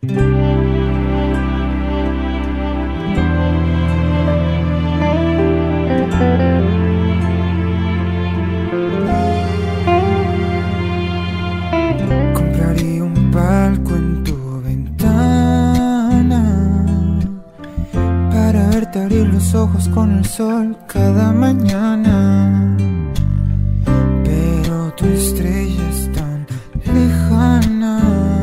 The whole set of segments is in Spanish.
Compraría un palco en tu ventana para verte abrir los ojos con el sol cada mañana. Pero tu estrella es tan lejana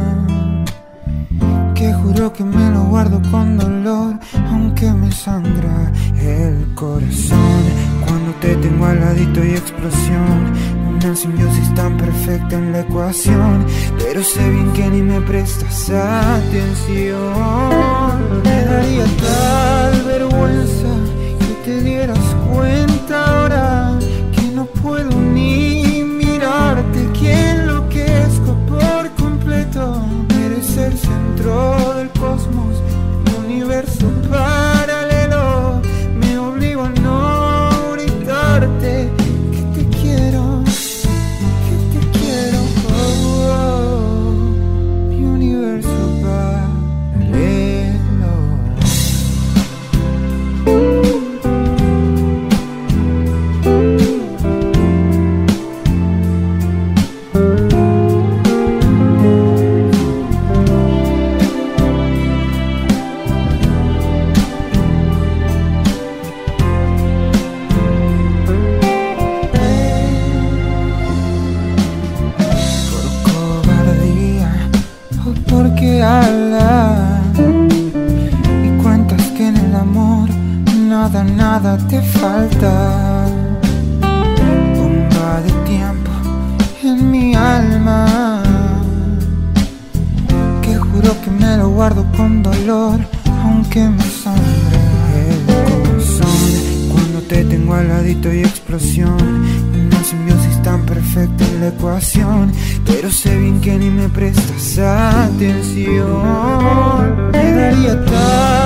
que juro que me lo guardo con dolor, aunque me sangra el corazón. Cuando te tengo al ladito y explosión, una simbiosis tan perfecta en la ecuación. Pero sé bien que ni me prestas atención. Me daría tal vergüenza que te dieras cuenta ahora que no puedo ni mirarte, que enloquezco por completo. Eres el centro del cosmos, un universo paralelo. Me obligo a no gritarte que te quiero, oh, oh, mi universo paralelo. Porque hablas y cuentas que en el amor nada te falta. Bomba de tiempo en mi alma, que juro que me lo guardo con dolor, aunque me sangre el corazón. Cuando te tengo al ladito y explosión, una simbiosis tan perfecta en la ecuación. Pero sé bien que ni me prestas atención. Me daría tal